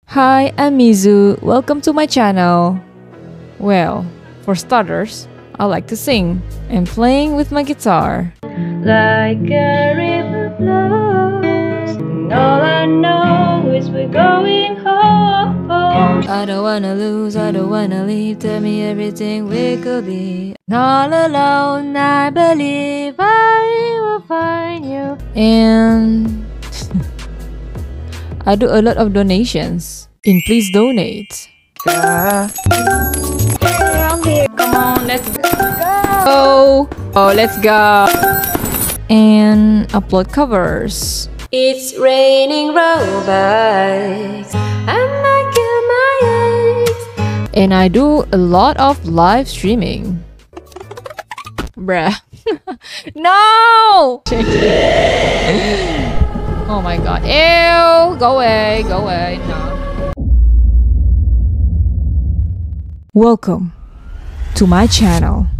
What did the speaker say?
Hi, I'm Mizu. Welcome to my channel. Well, for starters, I like to sing and playing with my guitar. Like a river flows, and all I know is we're going home. I don't wanna lose, I don't wanna leave. Tell me everything we could be. All alone, I believe I will find you. And I do a lot of donations in Please Donate. Around here, come on, let's go. Oh, let's go. And upload covers. It's raining robots. I might kill my eyes. And I do a lot of live streaming. Bruh. No! Oh my god. Ew! Go away, go away. No. Welcome to my channel.